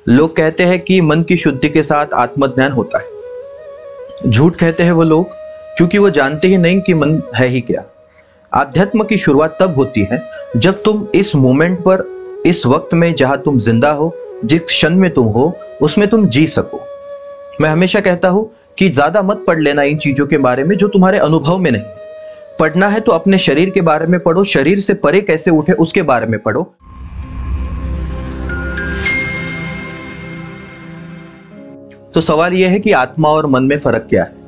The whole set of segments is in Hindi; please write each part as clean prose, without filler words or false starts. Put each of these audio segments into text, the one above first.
लोग कहते हैं कि मन की शुद्धि के साथ आत्मज्ञान होता है। झूठ कहते हैं वो लोग, क्योंकि वो जानते ही नहीं कि मन है ही क्या। आध्यात्म की शुरुआत तब होती है जब तुम इस मोमेंट पर, इस वक्त में जहां तुम जिंदा हो, जिस क्षण में तुम हो, उसमें तुम जी सको। मैं हमेशा कहता हूं कि ज्यादा मत पढ़ लेना इन चीजों के बारे में जो तुम्हारे अनुभव में नहीं है। पढ़ना है तो अपने शरीर के बारे में पढ़ो, शरीर से परे कैसे उठे उसके बारे में पढ़ो। तो सवाल यह है कि आत्मा और मन में फर्क क्या है।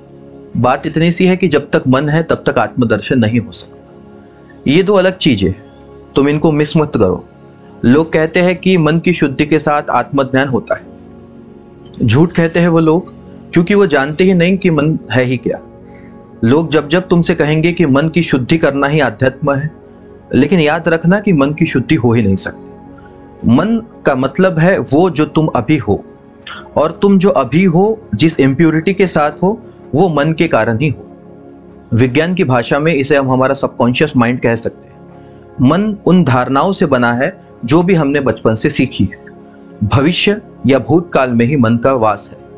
बात इतनी सी है कि जब तक मन है तब तक आत्मदर्शन नहीं हो सकता। ये दो अलग चीजें, तुम इनको मिस मत करो। लोग कहते हैं कि मन की शुद्धि के साथ आत्मज्ञान होता है। झूठ कहते हैं वो लोग, क्योंकि वो जानते ही नहीं कि मन है ही क्या। लोग जब जब तुमसे कहेंगे कि मन की शुद्धि करना ही आध्यात्म है, लेकिन याद रखना कि मन की शुद्धि हो ही नहीं सकती। मन का मतलब है वो जो तुम अभी हो, और तुम जो अभी हो, जिस इम्प्योरिटी के साथ हो, वो मन के कारण ही हो। विज्ञान की भाषा में इसे हम हमारा सबकॉन्शियस माइंड कह सकते हैं। मन उन धारणाओं से बना है जो भी हमने बचपन से सीखी है। भविष्य या भूतकाल में ही मन का वास है।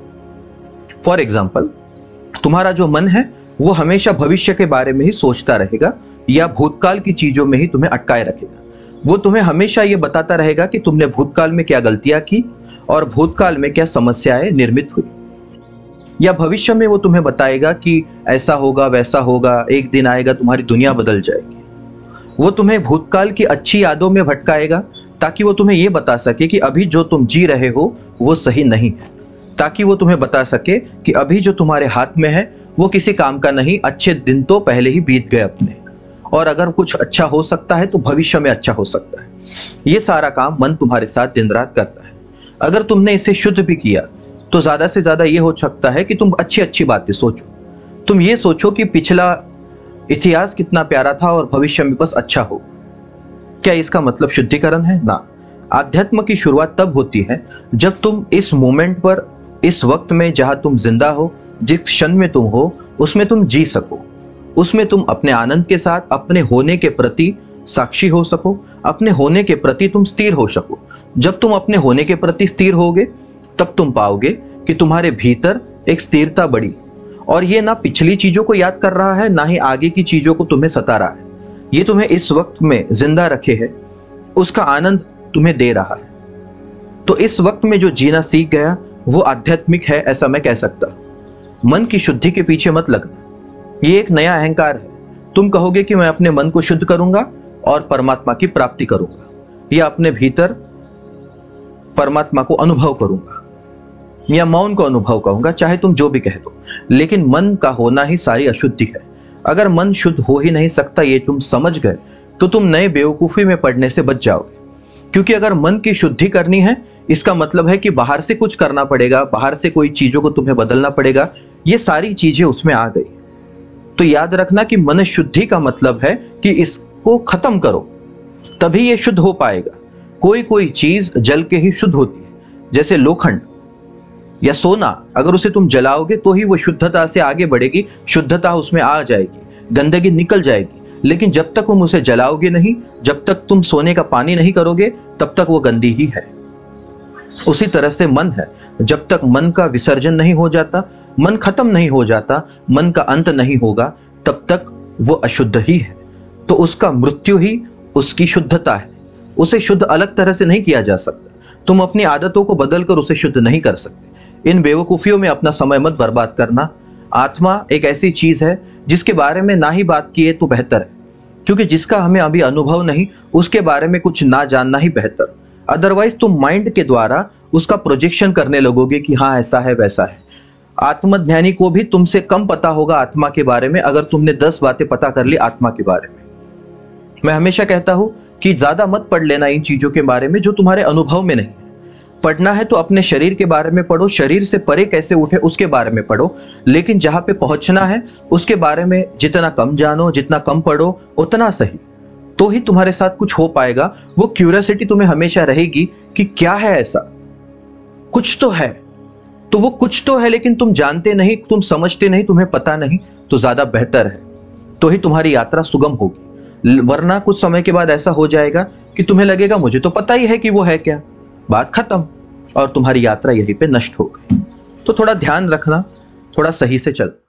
फॉर एग्जाम्पल, तुम्हारा जो मन है वो हमेशा भविष्य के बारे में ही सोचता रहेगा या भूतकाल की चीजों में ही तुम्हें अटकाए रखेगा। वो तुम्हें हमेशा ये बताता रहेगा कि तुमने भूतकाल में क्या गलतियां की और भूतकाल में क्या समस्याएं निर्मित हुई। या भविष्य में वो तुम्हें बताएगा कि ऐसा होगा, वैसा होगा, एक दिन आएगा तुम्हारी दुनिया बदल जाएगी। वो तुम्हें भूतकाल की अच्छी यादों में भटकाएगा ताकि वो तुम्हें ये बता सके कि अभी जो तुम जी रहे हो वो सही नहीं है। ताकि वो तुम्हें बता सके कि अभी जो तुम्हारे हाथ में है वो किसी काम का नहीं, अच्छे दिन तो पहले ही बीत गए अपने, और अगर कुछ अच्छा हो सकता है तो भविष्य में अच्छा हो सकता है। ये सारा काम मन तुम्हारे साथ दिन रात करता है। अगर तुमने इसे शुद्ध भी किया तो ज्यादा से ज्यादा ये हो सकता है कि तुम अच्छी अच्छी बातें सोचो। तुम ये सोचो कि पिछला इतिहास कितना प्यारा था और भविष्य में बस अच्छा हो। क्या इसका मतलब शुद्धिकरण है? ना। आध्यात्म की शुरुआत तब होती है जब तुम इस मोमेंट पर, इस वक्त में जहां तुम जिंदा हो, जिस क्षण में तुम हो, उसमें तुम जी सको। उसमें तुम अपने आनंद के साथ अपने होने के प्रति साक्षी हो सको, अपने होने के प्रति तुम स्थिर हो सको। जब तुम अपने होने के प्रति स्थिर होगे तब तुम पाओगे कि तुम्हारे भीतर एक स्थिरता बढ़ी, और ये ना पिछली चीजों को याद कर रहा है, ना ही आगे की चीजों को तुम्हें सता रहा है। ये तुम्हें इस वक्त में जिंदा रखे है, उसका आनंद तुम्हें दे रहा है। तो इस वक्त में जो जीना सीख गया वो आध्यात्मिक है, ऐसा मैं कह सकता। मन की शुद्धि के पीछे मत लगना, ये एक नया अहंकार है। तुम कहोगे कि मैं अपने मन को शुद्ध करूंगा और परमात्मा की प्राप्ति करूंगा, या अपने भीतर परमात्मा को अनुभव करूंगा, या मौन को अनुभव करूंगा, चाहे तुम जो भी कह दो। लेकिन मन का होना ही सारी अशुद्धि है। अगर मन शुद्ध हो ही नहीं सकता ये तुम समझ गए तो तुम नए बेवकूफी में पड़ने से बच जाओगे। क्योंकि अगर मन की शुद्धि करनी है इसका मतलब है कि बाहर से कुछ करना पड़ेगा, बाहर से कोई चीजों को तुम्हें बदलना पड़ेगा। ये सारी चीजें उसमें आ गई। तो याद रखना कि मन शुद्धि का मतलब है कि इसको खत्म करो, तभी ये शुद्ध हो पाएगा। कोई कोई चीज जल के ही शुद्ध होती है, जैसे लोखंड या सोना, अगर उसे तुम जलाओगे तो ही वो शुद्धता से आगे बढ़ेगी, शुद्धता उसमें आ जाएगी, गंदगी निकल जाएगी। लेकिन जब तक तुम उसे जलाओगे नहीं, जब तक तुम सोने का पानी नहीं करोगे, तब तक वो गंदी ही है। उसी तरह से मन है, जब तक मन का विसर्जन नहीं हो जाता, मन खत्म नहीं हो जाता, मन का अंत नहीं होगा, तब तक वो अशुद्ध ही है। तो उसका मृत्यु ही उसकी शुद्धता है। उसे शुद्ध अलग तरह से नहीं किया जा सकता। तुम अपनी आदतों को बदलकर उसे शुद्ध नहीं कर सकते। इन बेवकूफियों में अपना समय मत बर्बाद करना। आत्मा एक ऐसी चीज है जिसके बारे में ना ही बात किए तो बेहतर है, क्योंकि जिसका हमें अभी अनुभव नहीं उसके बारे में कुछ ना जानना ही बेहतर। अदरवाइज तुम माइंड के द्वारा उसका प्रोजेक्शन करने लगोगे कि हाँ ऐसा है वैसा है। आत्मज्ञानी को भी तुमसे कम पता होगा आत्मा के बारे में, अगर तुमने 10 बातें पता कर ली आत्मा के बारे में। मैं हमेशा कहता हूं कि ज्यादा मत पढ़ लेना इन चीजों के बारे में जो तुम्हारे अनुभव में नहीं है। पढ़ना है तो अपने शरीर के बारे में पढ़ो, शरीर से परे कैसे उठे उसके बारे में पढ़ो। लेकिन जहां पे पहुंचना है उसके बारे में जितना कम जानो, जितना कम पढ़ो, उतना सही। तो ही तुम्हारे साथ कुछ हो पाएगा। वो क्यूरियोसिटी तुम्हें हमेशा रहेगी कि क्या है ऐसा, कुछ तो है। तो वो कुछ तो है लेकिन तुम जानते नहीं, तुम समझते नहीं, तुम्हें पता नहीं, तो ज्यादा बेहतर है। तो ही तुम्हारी यात्रा सुगम होगी। वरना कुछ समय के बाद ऐसा हो जाएगा कि तुम्हें लगेगा मुझे तो पता ही है कि वो है क्या, बात खत्म, और तुम्हारी यात्रा यहीं पे नष्ट हो गई। तो थोड़ा ध्यान रखना, थोड़ा सही से चल।